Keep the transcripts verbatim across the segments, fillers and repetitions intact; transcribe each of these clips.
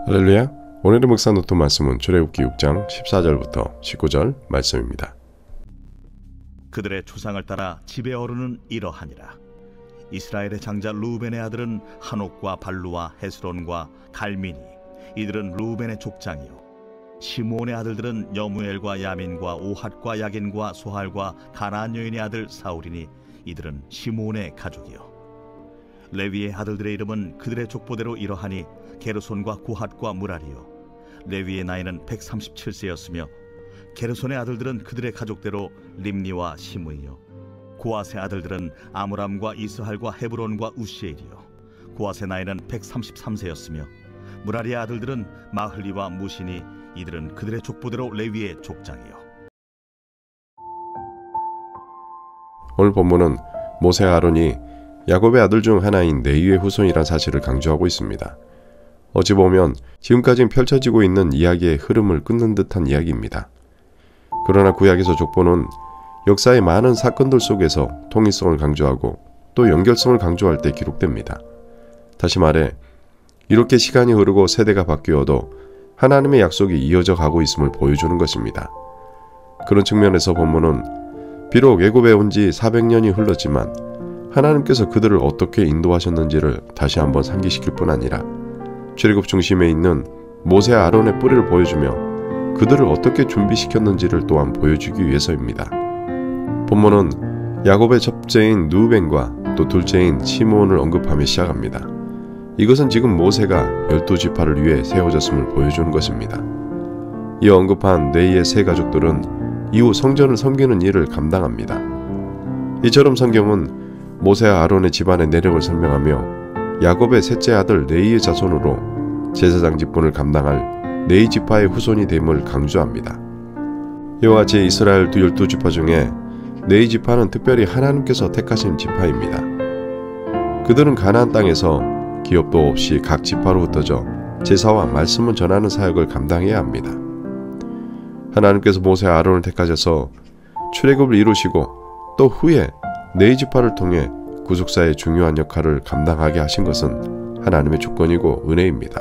할렐루야. 오늘의 묵상 노트 말씀은 출애굽기 육 장 십사 절부터 십구 절 말씀입니다. 그들의 조상을 따라 집에 어른은 이러하니라. 이스라엘의 장자 루벤의 아들은 한옥과 발루와 헤스론과 갈미니, 이들은 루벤의 족장이요. 시므온의 아들들은 여무엘과 야민과 오핫과 야긴과 소할과 가나안 여인의 아들 사울이니, 이들은 시므온의 가족이요. 레위의 아들들의 이름은 그들의 족보대로 이러하니 게르손과 고핫과 무라리요. 레위의 나이는 백삼십칠 세였으며 게르손의 아들들은 그들의 가족대로 림니와 시므이요. 고핫의 아들들은 아므람과 이스할과 헤브론과 우시엘이요. 고핫의 나이는 백삼십삼 세였으며 무라리의 아들들은 마흘리와 무시니, 이들은 그들의 족보대로 레위의 족장이요. 오늘 본문은 모세와 아론이 야곱의 아들 중 하나인 레위의 후손이란 사실을 강조하고 있습니다. 어찌 보면 지금까지 펼쳐지고 있는 이야기의 흐름을 끊는 듯한 이야기입니다. 그러나 구약에서 족보는 역사의 많은 사건들 속에서 통일성을 강조하고 또 연결성을 강조할 때 기록됩니다. 다시 말해 이렇게 시간이 흐르고 세대가 바뀌어도 하나님의 약속이 이어져 가고 있음을 보여주는 것입니다. 그런 측면에서 본문은 비록 애굽에 온 지 사백 년이 흘렀지만 하나님께서 그들을 어떻게 인도하셨는지를 다시 한번 상기시킬 뿐 아니라 출애굽 중심에 있는 모세와 아론의 뿌리를 보여주며 그들을 어떻게 준비시켰는지를 또한 보여주기 위해서입니다. 본문은 야곱의 첫째인 누벤과 또 둘째인 시므온을 언급하며 시작합니다. 이것은 지금 모세가 열두 지파를 위해 세워졌음을 보여주는 것입니다. 이 언급한 레위의 세 가족들은 이후 성전을 섬기는 일을 감당합니다. 이처럼 성경은 모세와 아론의 집안의 내력을 설명하며 야곱의 셋째 아들 레위의 자손으로 제사장 직분을 감당할 레위 지파의 후손이 됨을 강조합니다. 이와 같이 이스라엘 두 열두 지파 중에 레위 지파는 특별히 하나님께서 택하신 지파입니다. 그들은 가나안 땅에서 기업도 없이 각 지파로 흩어져 제사와 말씀을 전하는 사역을 감당해야 합니다. 하나님께서 모세와 아론을 택하셔서 출애굽을 이루시고 또 후에 레위 지파를 통해 구속사의 중요한 역할을 감당하게 하신 것은 하나님의 주권이고 은혜입니다.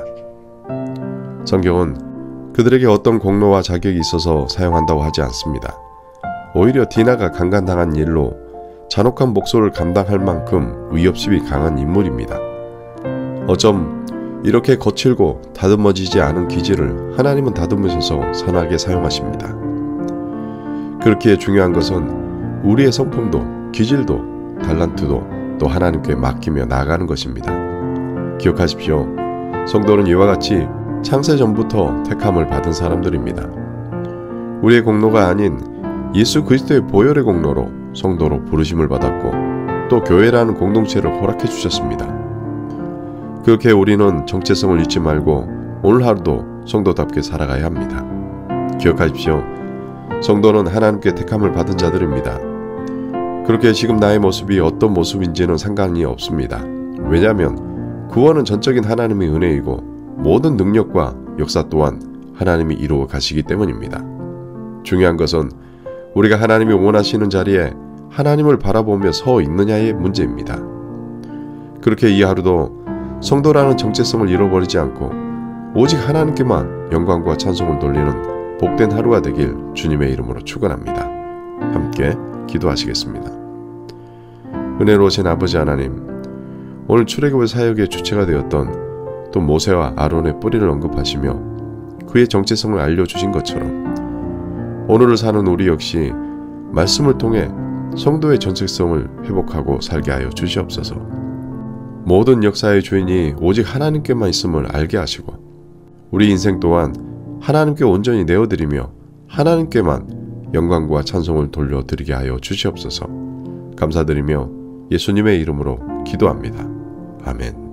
성경은 그들에게 어떤 공로와 자격이 있어서 사용한다고 하지 않습니다. 오히려 디나가 강간당한 일로 잔혹한 목소를 감당할 만큼 위협심이 강한 인물입니다. 어쩜 이렇게 거칠고 다듬어지지 않은 기질을 하나님은 다듬으셔서 선하게 사용하십니다. 그렇기에 중요한 것은 우리의 성품도 기질도 달란트도 또 하나님께 맡기며 나아가는 것입니다. 기억하십시오. 성도는 이와 같이 창세 전부터 택함을 받은 사람들입니다. 우리의 공로가 아닌 예수 그리스도의 보혈의 공로로 성도로 부르심을 받았고 또 교회라는 공동체를 허락해 주셨습니다. 그렇게 우리는 정체성을 잊지 말고 오늘 하루도 성도답게 살아가야 합니다. 기억하십시오. 성도는 하나님께 택함을 받은 자들입니다. 그렇게 지금 나의 모습이 어떤 모습인지는 상관이 없습니다. 왜냐하면 구원은 전적인 하나님의 은혜이고 모든 능력과 역사 또한 하나님이 이루어 가시기 때문입니다. 중요한 것은 우리가 하나님이 원하시는 자리에 하나님을 바라보며 서 있느냐의 문제입니다. 그렇게 이 하루도 성도라는 정체성을 잃어버리지 않고 오직 하나님께만 영광과 찬송을 돌리는 복된 하루가 되길 주님의 이름으로 축원합니다. 함께 기도하시겠습니다. 은혜로우신 아버지 하나님, 오늘 출애굽의 사역의 주체가 되었던 또 모세와 아론의 뿌리를 언급하시며 그의 정체성을 알려주신 것처럼 오늘을 사는 우리 역시 말씀을 통해 성도의 정체성을 회복하고 살게 하여 주시옵소서. 모든 역사의 주인이 오직 하나님께만 있음을 알게 하시고 우리 인생 또한 하나님께 온전히 내어드리며 하나님께만 영광과 찬송을 돌려드리게 하여 주시옵소서. 감사드리며 예수님의 이름으로 기도합니다. 아멘.